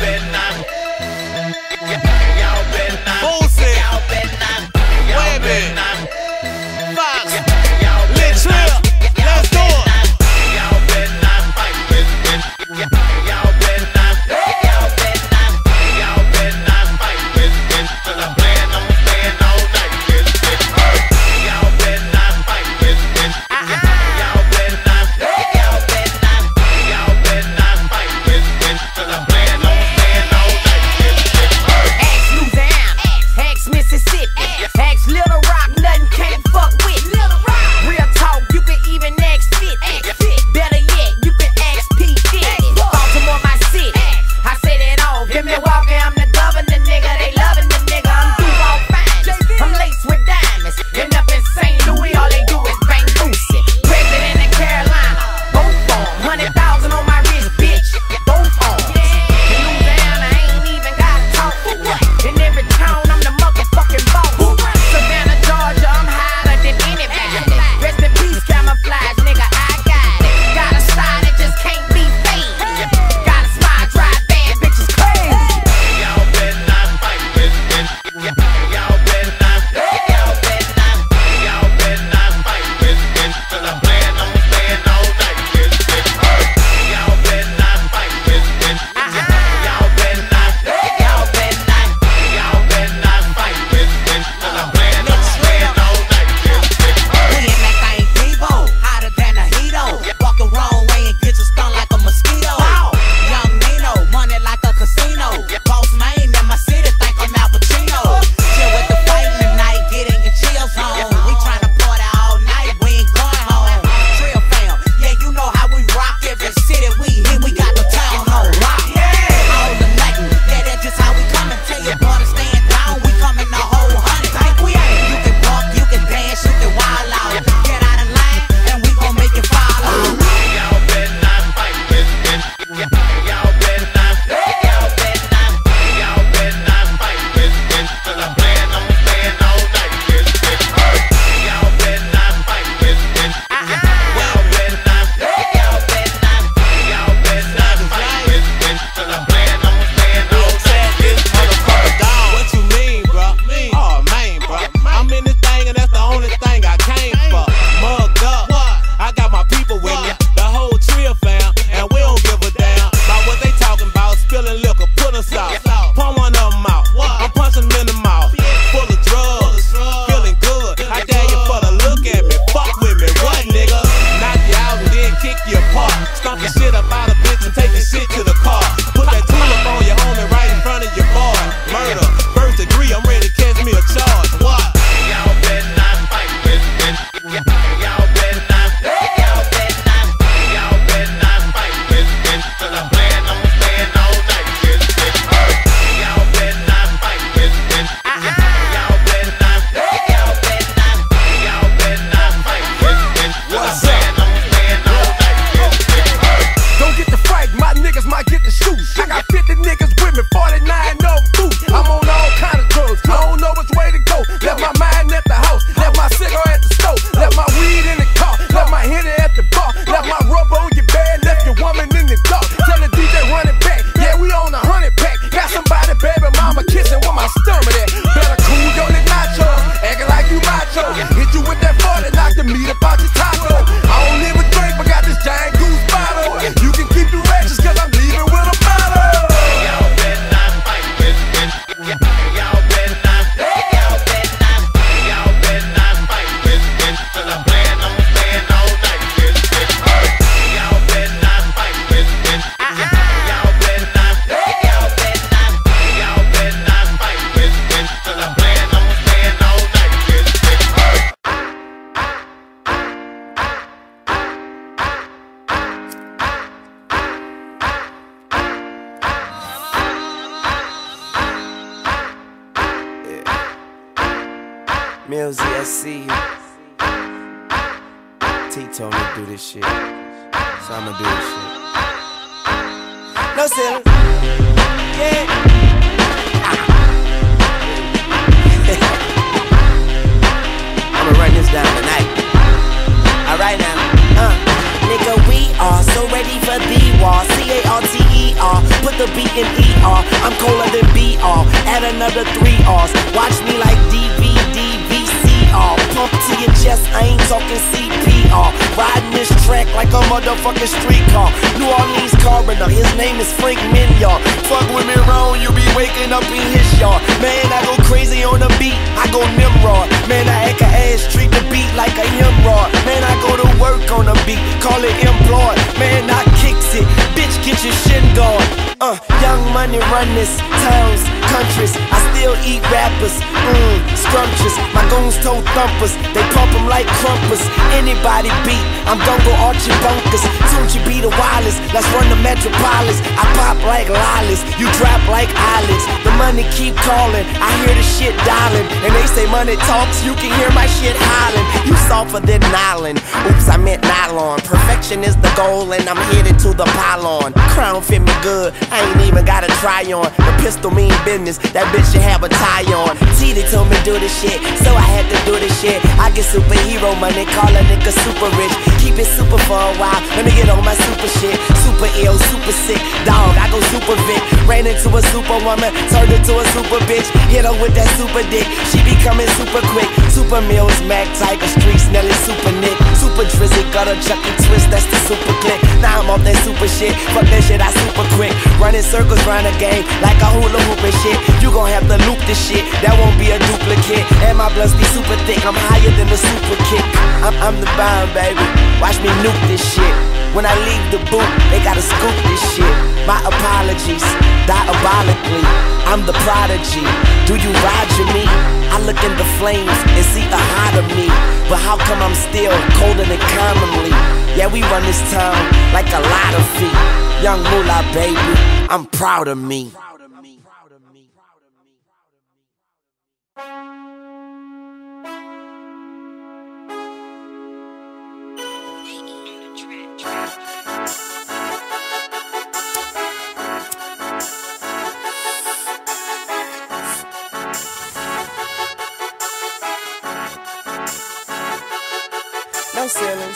Millsy, I see you. T told me to do this shit, so I'ma do this shit. No silly. Yeah. I'ma run this down tonight. Alright now. Nigga, we are so ready for the war. C-A-R-T-E-R, put the beat in E-R. I'm colder than B-R, add another 3 R's. Watch me like D-V-D-V-C-R. Pump to your chest, I ain't talking CPR. Riding this track like a motherfucking streetcar. New Orleans coroner, his name is Frank Minyard. Fuck with me wrong, you be waking up in his yard. Man, I go crazy on the beat, I go Nimrod. Man, I act a ass, treat the beat like a hemorrhoid. Man, I go to work on the beat, call it employed. Man, I kicks it, bitch, get your shin guard. Young Money run this, towns, countries. I still eat rappers, scrumptious. My goons toe thumpers, they pump them like crumpers. Anybody beat, I'm gon' go Archie Bunkers. Tunchi be the wireless, let's run the Metropolis. I pop like lollies, you drop like eyelids. The money keep calling, I hear the shit dialing. And they say money talks, you can hear my shit hollering. You softer than nylon, oops, I meant nylon. Perfection is the goal and I'm headed to the pylon. Crown fit me good, I ain't even gotta try on. The pistol mean business, that bitch should have a tie on. TD told me do this shit, so I had to do this shit. I get superhero money, call a nigga super rich. Keep it super for a while, let me get on my super shit. Super ill, super sick, dog, I go super Vic. Ran into a superwoman, turned into a super bitch. Hit her with that super dick, she be coming super quick. Super Mills, Mac, Tiger Streets, Nelly, Super Nick. Super Drizzy, gutter, Chucky Twist, that's the super click. Now I'm off that super shit, fuck that shit, I super quick. Running circles round the game like a hula hoop and shit. You gon' have to loop this shit, that won't be a duplicate. And my blunts be super thick, I'm higher than the super kick. I'm the bomb, baby, watch me nuke this shit. When I leave the booth, they gotta scoop this shit. My apologies, diabolically, I'm the prodigy. Do you roger me? I look in the flames and see a hide of me. But how come I'm still colder than commonly? Yeah, we run this town like a lot of feet. Young Moolah, baby, I'm proud of me. No ceilings.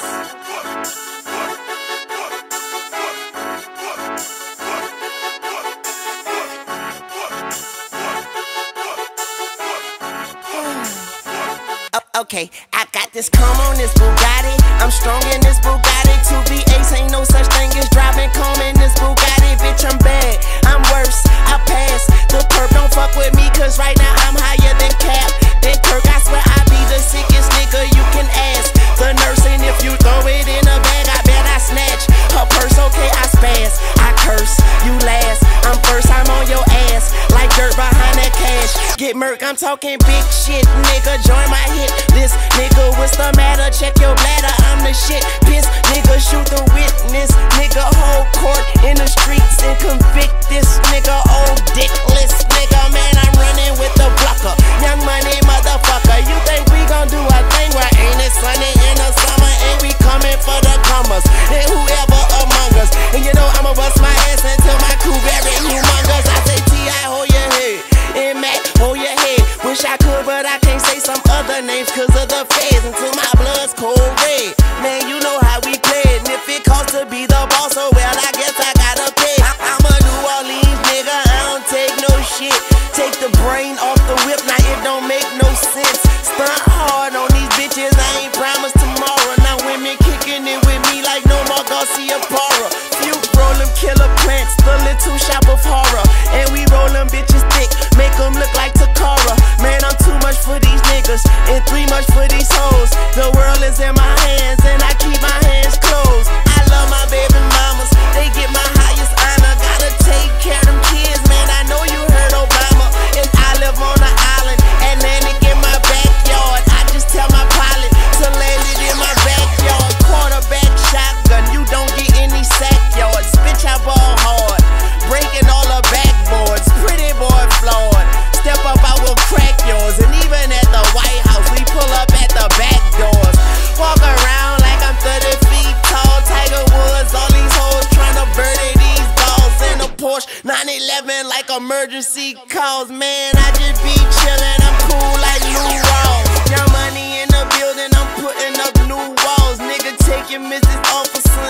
Okay, I got this calm on this Bugatti. I'm strong in this Bugatti. 2 V8s, ain't no such thing as driving calm in this Bugatti. Bitch, I'm bad, I'm worse, I pass the perp. Don't fuck with me, cause right now I'm higher than Cap. Then Kirk, I swear I be the sickest nigga you can ask. The nurse, and if you throw it in a bag, I bet I snatch her purse. Okay, I spaz, I curse, you last. I'm first, I'm on your ass like dirt behind that cash. Get murk, I'm talking big shit, nigga. Join my hit list, nigga. What's the matter? Check your bladder, I'm the shit. Piss, nigga, shoot the witness, nigga. Hold court in the streets and convict this nigga. Old dickless nigga, man. I'm running with the blocker. Young Money, motherfucker. You think we gon' do a thing where ain't it sunny in the summer? And we coming for the comers and whoever among us. And you know I'ma bust my ass until my crew very humongous. I say T.I. hold your head, and Mac hold your head. Wish I could, but I can't say some other names cause of the feds until my blood's cold red. Man, you know how we play it, and if it costs to be the boss, oh well, I guess I gotta pay. I'm a New Orleans nigga, I don't take no shit. Take the brain off the whip, now it don't make no sense. Stunt hard on these bitches, I ain't promised tomorrow. Now women kicking it with me like no more Garcia Parra. Few roll them killer plants, the little shop of horror. And we roll them bitches thick, make them look like Takara. Man, I'm too much for these niggas and 3 much for these hoes. The world is in my hands and I keep my hands closed. I love my baby mamas, they get my highest honor. Gotta take care of them kids, man, I know you heard Obama. And I live on the island, Atlantic in my backyard. I just tell my pilot to land it in my backyard. Quarterback shotgun, you don't get any sack yards. Bitch, I ball hard, breaking all the backboards. Pretty boy flawed, step up, I will crack yours. And even at the White House, we pull up at the back doors. Walk around like I'm 30 feet tall. Tiger Woods, all these hoes trying to birdie these balls in a Porsche 911 like emergency calls. Man, I just be chillin', I'm cool like Lou Rawls. Young Money in the building, I'm putting up new walls. Nigga, take your Mrs. Officer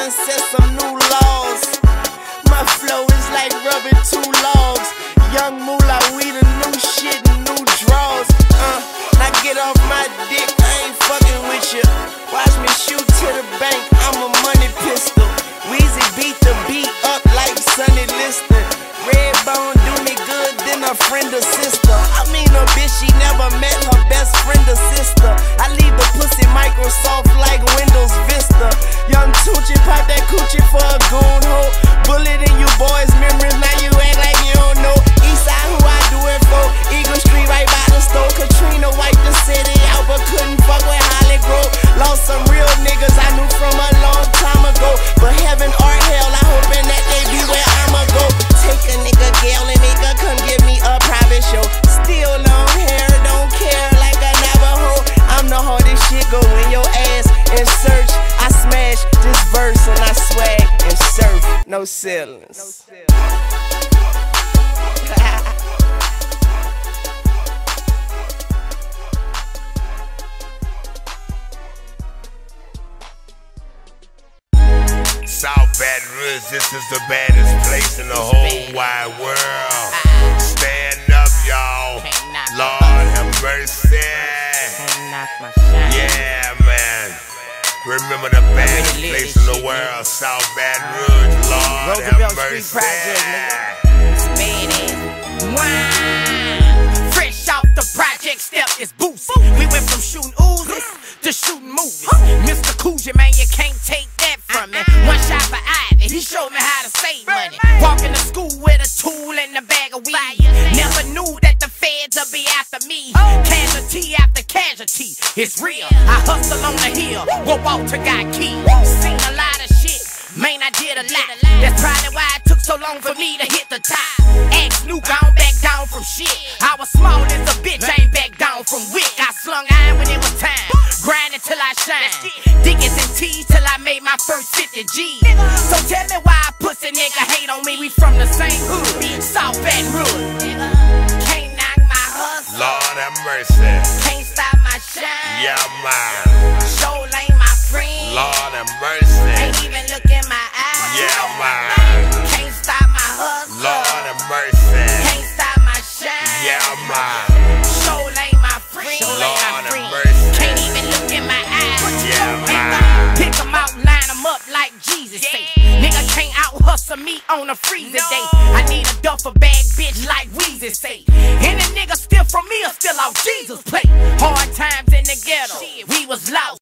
done set some new laws. My flow is like rubbing two logs. Young moolah, we the new shit and new draws. Now get off my dick, I ain't fucking with you. Watch me shoot to the bank, I'm a money pistol. Weezy beat the beat up like Sonny Liston. Redbone do me good, then a friend or sister. I mean a bitch, she never met her best friend or sister. I leave the pussy Microsoft like Windows Vista. Young Tucci pop that coochie for a goon hoe. Bullet in you boys' memories, now you act like you don't know. Eastside, who I do it for? Eagle Street right by the store. Katrina wiped the city out, but couldn't fuck with Holly Grove. Lost some real niggas I knew from a long time ago. But heaven or hell, I hoping that they be where I'ma go. Take a nigga Gail and nigga come give me a private show. Still long hair, don't care like a Navajo. I'm the hardest shit, go in your ass and search. I smash this verse and I swag and surf. No ceilings. South Baton Rouge, this is the baddest place in the whole wide world. Stand up, y'all. Lord have mercy. Yeah, man. Remember the baddest place in the world, South Baton Rouge. Lord have mercy. Fresh out the project, step is boosted. We went from shooting oozes to shooting movies. Mr. Coogee, man, you can't take that from me. One shot for Ivy, he showed me how to save money. Walking to school with a tool and a bag of weed. Never knew that the feds would be after me. Casualty after casualty, it's real. I hustle on the hill, where Walter got key. Seen a lot of shit, man, I did a lot. That's probably why it took so long for me to hit the top. Ask Luke, I don't back down from shit. I was small as a bitch, I ain't back down from wick. I slung iron when it was time, grinding till I shine. Diggers and T's till I made my first 50 G's. So tell me why a pussy nigga hate on me. We from the same hood, South Baton Rouge. Can't knock my hustle, Lord have mercy. can't stop my shine. Yeah, man. Soul ain't my friend, Lord have mercy. ain't even look in my eyes. Yeah, man. Can't stop my hustle, Lord have mercy. can't stop my shine. Yeah, man. Soul ain't my friend, Lord have mercy. can't even look in my eyes. Yeah, man. Pick 'em out, line 'em up like Jesus say. Nigga can't out hustle me on a freezer day. I need a duffel bag, bitch, like Weezy say. Any nigga steal from me or steal out Jesus' plate. Hard time